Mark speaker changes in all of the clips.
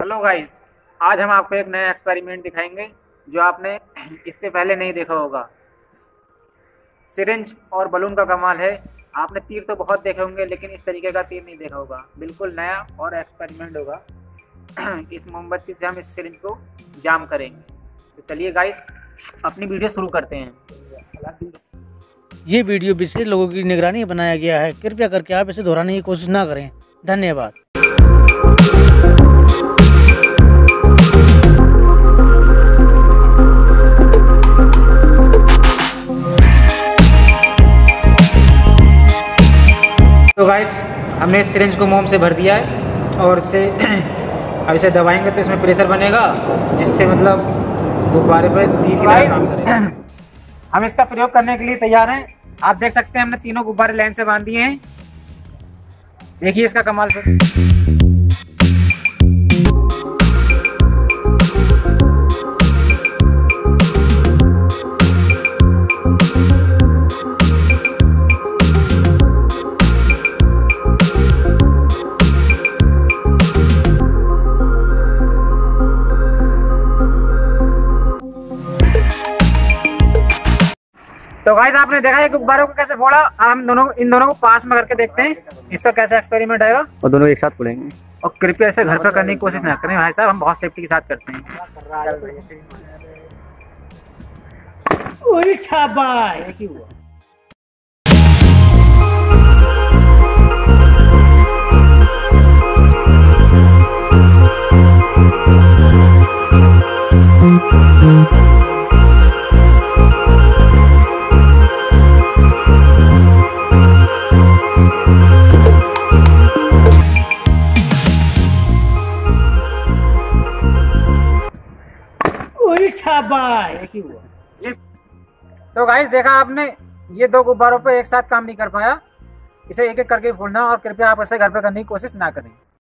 Speaker 1: Hello guys, आज हम आपको एक नया एक्सपेरिमेंट दिखाएंगे जो आपने इससे पहले नहीं देखा होगा। सिरिंज और बलून का कमाल है। आपने तीर तो बहुत देखे होंगे लेकिन इस तरीके का तीर नहीं देखा होगा। बिल्कुल नया और एक्सपेरिमेंट होगा। इस मोमबत्ती से हम इस सिरिंज को जाम करेंगे। तो चलिए गाइस, अपनी वीडियो शुरू करते हैं।
Speaker 2: ये वीडियो विशेष लोगों की निगरानी में बनाया गया है। कृपया करके आप इसे दोहराने की कोशिश ना करें। धन्यवाद।
Speaker 1: तो गाइस, हमने इस सिरिंज को मोम से भर दिया है और इसे अब इसे दबाएंगे तो इसमें प्रेशर बनेगा जिससे मतलब गुब्बारे पर तीर की तरह काम करेगा। हम इसका प्रयोग करने के लिए तैयार हैं। आप देख सकते हैं हमने तीनों गुब्बारे लाइन से बांध दिए हैं। देखिए इसका कमाल फिर। तो गाइस, आपने देखा है गुब्बारों को कैसे फोड़ा। हम इन दोनों को पास में करके देखते हैं इसका कैसे एक्सपेरिमेंट आएगा।
Speaker 2: और दोनों एक साथ फोड़ेंगे।
Speaker 1: और कृपया इसे घर पर करने की कोशिश ना करें भाई साहब, हम बहुत सेफ्टी के साथ करते हैं।
Speaker 2: ओए शाबाश।
Speaker 1: तो गाइस, देखा आपने, ये दो गुब्बारों पे एक साथ काम नहीं कर पाया। इसे एक एक करके फोड़ना और कृपया आप इसे घर पे करने की कोशिश ना करें।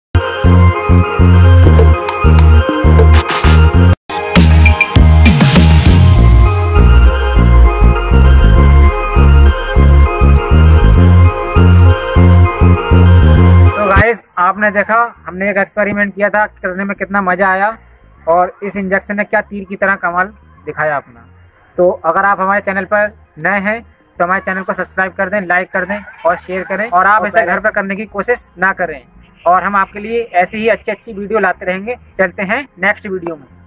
Speaker 1: तो गाइस, आपने देखा हमने एक एक्सपेरिमेंट किया था, करने में कितना मजा आया और इस इंजेक्शन ने क्या तीर की तरह कमाल दिखाया अपना। तो अगर आप हमारे चैनल पर नए हैं तो हमारे चैनल को सब्सक्राइब कर दें, लाइक कर दें और शेयर करें। और आप इसे घर पर करने की कोशिश ना करें। और हम आपके लिए ऐसी ही अच्छी वीडियो लाते रहेंगे। चलते हैं नेक्स्ट वीडियो में।